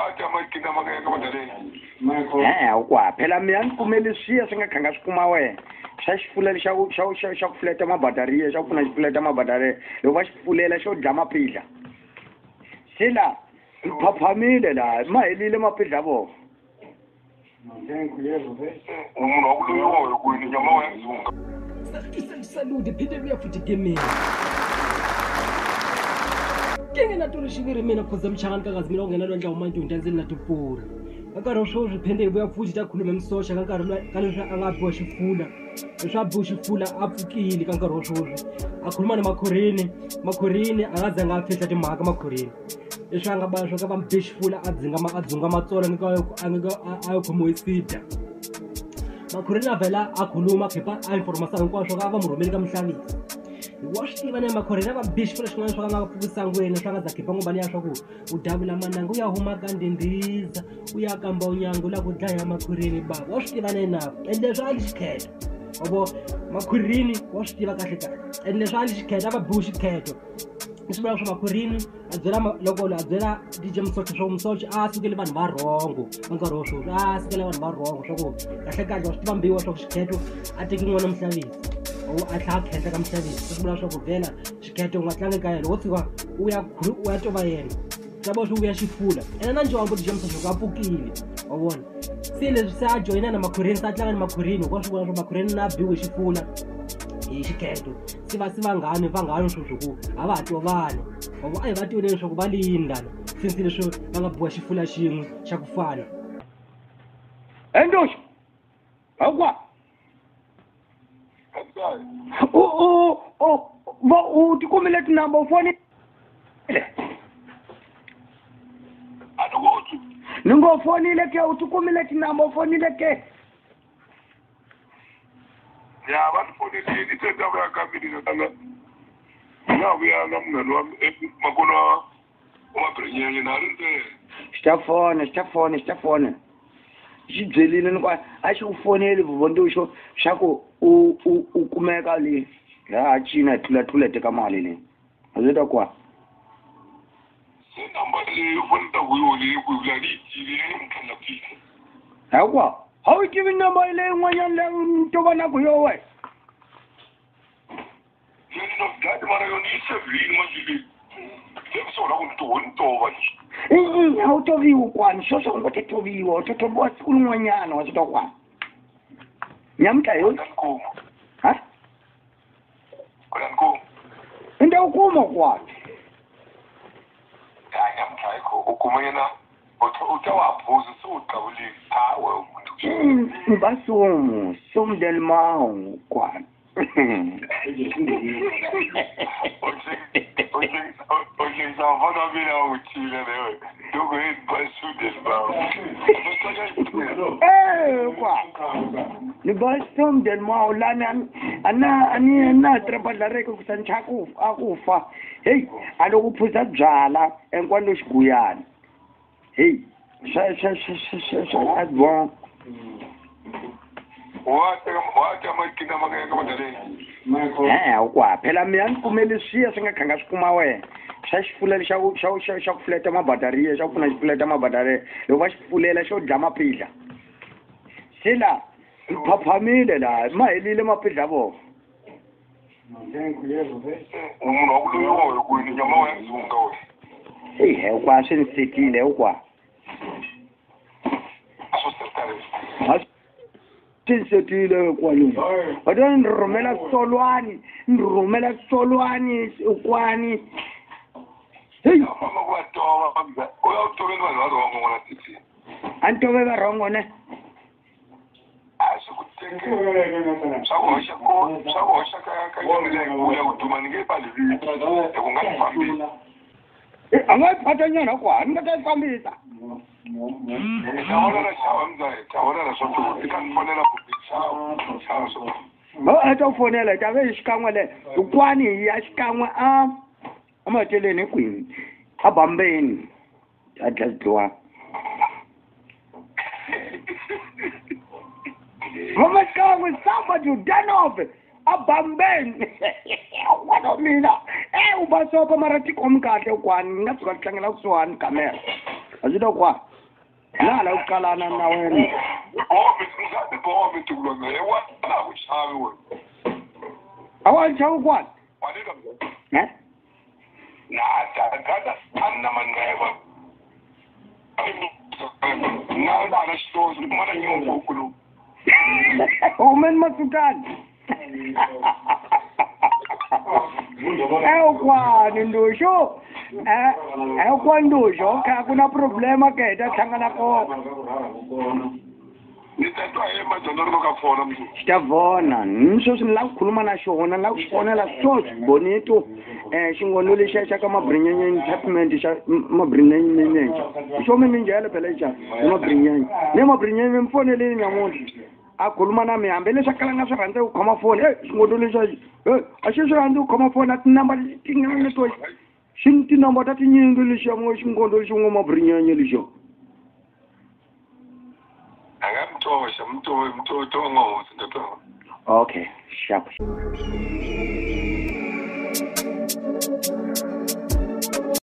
ukwa phela mina nipfumelisiya singakhanga sikuma wena xa xifulelo xa ku fuleta mabataria xa ku pfuna xifuleta mabataria loko va xifulela xo dya mapidla se la phaphamile la ma helile mapidla vona salute phinde luya futhi gemini kenge natolo xiviri mina khoza mchangani kakazi mina ungena lwandla uma into ntanzini na tipura nkarhi swo riphende vuya futhi ta khuluma msocha ka nkarhi ka leswi a nga biwa xifula leswi a biwa xifula a pfukile ka nkarhi swoswi a khuluma na makhorini a nga zanga a fihla timhaka makhorini leswi a nga ba swo ka va mbe xifula a dzunga matsolo a yo khomiwe sida makhorini a vhela a khuluma khipa a informasa hinkwaswo ka va mu rhumeli ka muhlavisi wa swi tiva na makhorini a va mbe xifula xin'wana swo ka nga pfukisangweni swa nga za khipa ngubani ya swa ku u davula mananga u ya huma ka ndindiza u ya kamba unyango u la ku dlaya makhorini baba wa swi tiva na yena ende leswi a li xikheto obo makhorini wa swi tiva kahle ende leswi a li xikheto a va biwu xikheto swi vula swa makhorini a byela loko a byela DJ Msochi swa Msochi a sukele vanhu va rhongo ka nkarhi wo sweswi a sukele vanhu va rhongo swa ku kahle kahle wa swi tiva mbiwa swa ku xikheto a teki n'wana muhlavisi a tlha khenhla ka muhlavisi swi vula swa ku vhela xikheto u nga tlangi ka yena wo tshuka u ya tova yena swa vo swi u ya xifula ene na njombo DJ Msochi a pfukile wa vona se leswi se a joyina na makhorini se a tlanga na makhorini wa swi vula swa makhorini na biwe xifula hi xikheto se va vanghani sweswo ku a va ha tovani a hi va tivile leswaku va lindana since leswi va nga biwa xifula xin'we xa ku fana endoxo akwa u tikumile tinamba u fonile ni ngo fonile ke u tikumile tinamba u fonile ke ya abantu fonile ithetha yakambili tanga ngabuya ngamngani wami makona wabrinyenye narinte xitafona xi byelile ni ku a xi ku foneli vuvonduxo xa ku u kumeka le laha China tlulete ka mali leyi a zwi ta kwa se namba leyi u fanele ku yi ku vula ditile mkhanda pfile hakwa a wu tivi namba leyi n'wanyana leyi to vona ku yo we no dad mara yo ni se vini majili se so la un to va a wu toviwi kwani sweswo ngo ti toviwa u totoviwa siku rin'wanyana wa swi twa kwani nyamuhla yo ha i nda u kuma kwani ukuma yena utawaphuza sowuqabulile hawe umuntu basumu somdelmawu kwani ngizavona mina uthile leyo ni basomdelmawu lana ana trapadalareke kusancha akufa hey alokuphuza byala enkwani lo xiguyana hey swa bon ukwa phela mina nipfumelisiya swi nga khanga swi kuma wena xa xifulelo xa ku fuleta mabataria xa ku pfuna xifuleta mabataria loko va xifulela xo dya mapidla se la phaphamile la ma helile mapidla vona umunhu wa ku loyiwa kwini nyama wa ndzunga we ukwa swi ni sekile ukwa tinsetile kwani ado ni rhumela solwani ukwani hey antove va rongo ne angayiphatha nyana kwani nga ta yi fambisa a ta fonela ta ve xikan'we le ukwani hi ya xikan'we a maceleni kwini a bambeni a dladziwa mama xikan'we somebody done off a bambeni wana mina u basopa mara tikomi kahle ukwani ni nga tshuka ti tlangela kusuhani kamera a swi ta kwa nala uqalana na wena Bomi tukulona wala kuchawe wena. Awacha ukwani? Waleka Eh? Nada anna maneva. Nada na stores mana nyongo ukulu. Umen masukani. Ukwani ndusho? Ukwani ndusho? Kuna problema ke hlangana ko. Nithatwa emajana lokafona mntu. Sitavona, nisho la kukhuluma na xona la kufonela so bonito xingono lexi xa ka mabrinyanyi department xa mabrinyanyi xo mi minjela phela xa mabrinyanyi ne mabrinyanyi mfonele nyamuntlha a khuluma na mi hambe leswi kalanga swi rhandza ku khoma foni xingono lexi a xi swi rhandza ku khoma foni a tinamba tinene to xi tinamba ta tinyingi lexi mo xingono lexi ngo mabrinyanyi lexi Angamtosha mntu ngozi ndoto. Okay, sharp.